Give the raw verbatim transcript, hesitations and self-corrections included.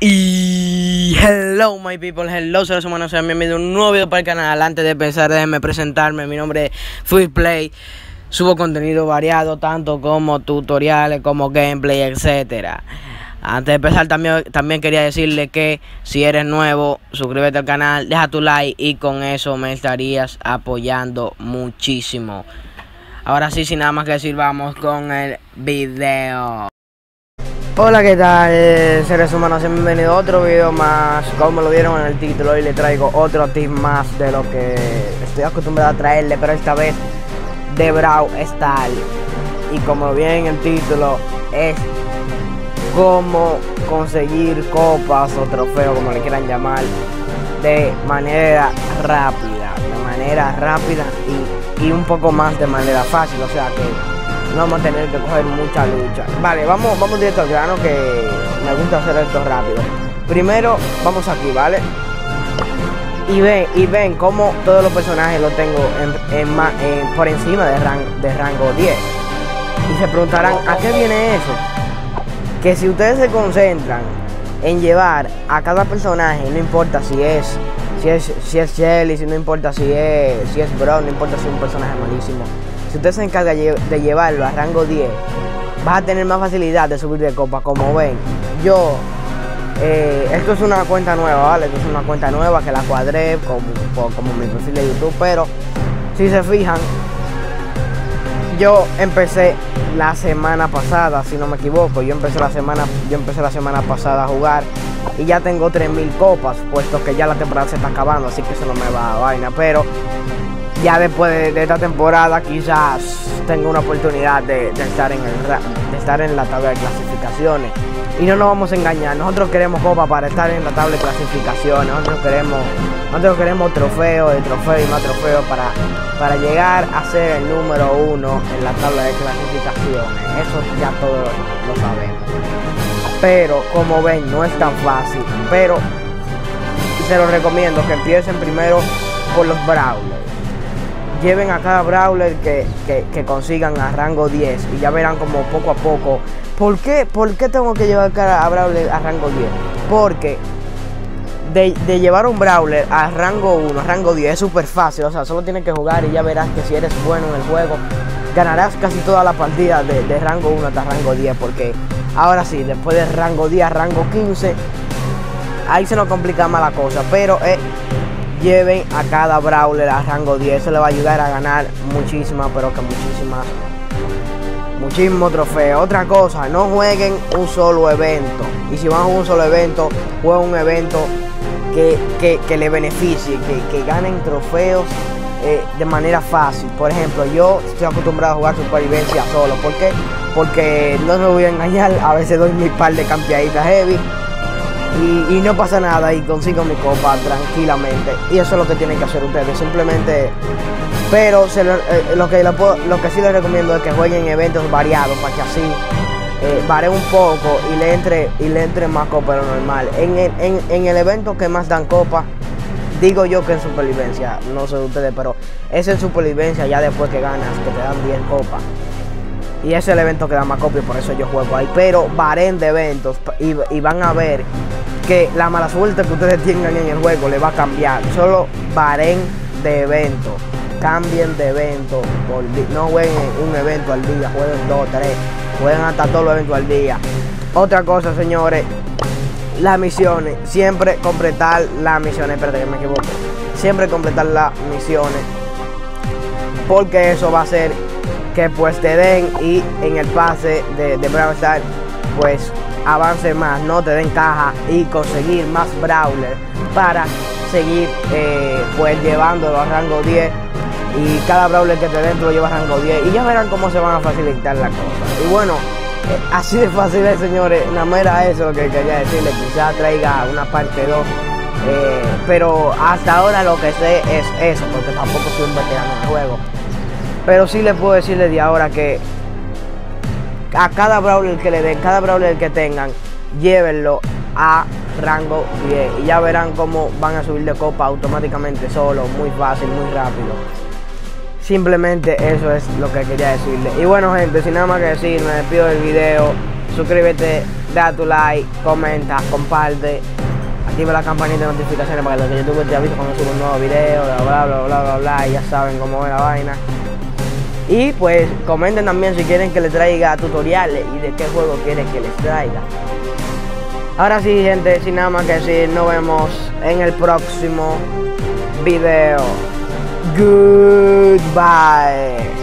Y hello my people, hello seres humanos, sean bienvenidos a un nuevo video para el canal. Antes de empezar, déjenme presentarme. Mi nombre es FuiPlay. Subo contenido variado, tanto como tutoriales, como gameplay, etcétera. Antes de empezar, también, también quería decirle que si eres nuevo, suscríbete al canal, deja tu like y con eso me estarías apoyando muchísimo. Ahora sí, sin nada más que decir, vamos con el video. Hola, ¿qué tal, seres humanos? Bienvenidos a otro video más. Como lo vieron en el título, hoy le traigo otro tip más de lo que estoy acostumbrado a traerle, pero esta vez de Brawl Stars. Y como lo vieron en el título, es cómo conseguir copas o trofeos, como le quieran llamar, de manera rápida, de manera rápida y, y un poco más de manera fácil, o sea que no vamos a tener que coger mucha lucha. Vale, vamos, vamos directo al grano, que me gusta hacer esto rápido. Primero, vamos aquí, ¿vale? Y ven, y ven cómo todos los personajes los tengo en, en, en, por encima de, ran, de rango diez. Y se preguntarán, ¿a qué viene eso? Que si ustedes se concentran en llevar a cada personaje, no importa si es si es, si es Shelly, si no importa si es, si es Brock, no importa si es un personaje malísimo, si usted se encarga de llevarlo a rango diez, vas a tener más facilidad de subir de copa. Como ven, yo, eh, esto es una cuenta nueva, ¿vale? Esto es una cuenta nueva que la cuadré como, como mi perfil de YouTube, pero si se fijan, yo empecé la semana pasada, si no me equivoco, yo empecé la semana, yo empecé la semana pasada a jugar y ya tengo tres mil copas, puesto que ya la temporada se está acabando, así que eso no me va a vaina, pero ya después de, de esta temporada quizás tenga una oportunidad de, de, estar en el, de estar en la tabla de clasificaciones. Y no nos vamos a engañar, nosotros queremos copa para estar en la tabla de clasificaciones, nosotros queremos, nosotros queremos trofeo de trofeo y más trofeo para, para llegar a ser el número uno en la tabla de clasificaciones. Eso ya todos lo sabemos. Pero como ven, no es tan fácil, pero se los recomiendo que empiecen primero por los brawlers. Lleven a cada brawler que, que, que consigan a rango diez y ya verán como poco a poco. ¿Por qué, ¿Por qué tengo que llevar a brawler a rango diez? Porque de, de llevar un brawler a rango uno, a rango diez es súper fácil. O sea, solo tienes que jugar y ya verás que si eres bueno en el juego, ganarás casi toda la partida de, de rango uno hasta rango diez. Porque ahora sí, después de rango diez a rango quince, ahí se nos complica más la cosa. Pero eh, lleven a cada brawler a rango diez, eso le va a ayudar a ganar muchísimas, pero que muchísimas, muchísimo trofeo. Otra cosa, no jueguen un solo evento, y si van a un solo evento, jueguen un evento que, que, que le beneficie, que, que ganen trofeos eh, de manera fácil. Por ejemplo, yo estoy acostumbrado a jugar supervivencia solo. ¿Por qué? Porque no me voy a engañar, a veces doy mi par de campeaditas heavy Y, y no pasa nada y consigo mi copa tranquilamente. Y eso es lo que tienen que hacer ustedes, simplemente. Pero se lo, eh, lo, que lo, puedo, lo que sí les recomiendo es que jueguen eventos variados, para que así eh, varíe un poco y le entre y le entre más copa de lo normal. En el, en, en el evento que más dan copa, digo yo que en supervivencia, no sé de ustedes, pero es en supervivencia, ya después que ganas, que te dan diez copas. Y ese es el evento que da más copia, por eso yo juego ahí. Pero varen de eventos y, y van a ver que la mala suerte que ustedes tengan en el juego le va a cambiar. Solo varen de eventos. Cambien de evento. Por no jueguen un evento al día, jueguen dos, tres. Jueguen hasta todos los eventos al día. Otra cosa, señores, las misiones. Siempre completar las misiones. Espérate que me equivoco. Siempre completar las misiones, porque eso va a hacer que pues te den y en el pase de, de Brawl Stars pues avance más, no te den caja y conseguir más brawler para seguir eh, pues llevándolo a rango diez, y cada brawler que te den lo lleva a rango diez y ya verán cómo se van a facilitar las cosas. Y bueno, eh, así de fácil es, señores, nada más era eso lo que quería decirle. Quizás traiga una parte dos, eh, pero hasta ahora lo que sé es eso, porque tampoco soy un veterano en el juego. Pero sí les puedo decirles de ahora que a cada brawler que le den, cada brawler que tengan, llévenlo a rango diez y ya verán cómo van a subir de copa automáticamente solo, muy fácil, muy rápido. Simplemente eso es lo que quería decirles. Y bueno, gente, sin nada más que decir, me despido del video. Suscríbete, da tu like, comenta, comparte, activa la campanita de notificaciones para que YouTube te avise cuando subo un nuevo video, bla bla bla bla bla bla, y ya saben cómo es la vaina. Y pues comenten también si quieren que les traiga tutoriales y de qué juego quieren que les traiga. Ahora sí, gente, sin nada más que decir, nos vemos en el próximo video. Goodbye.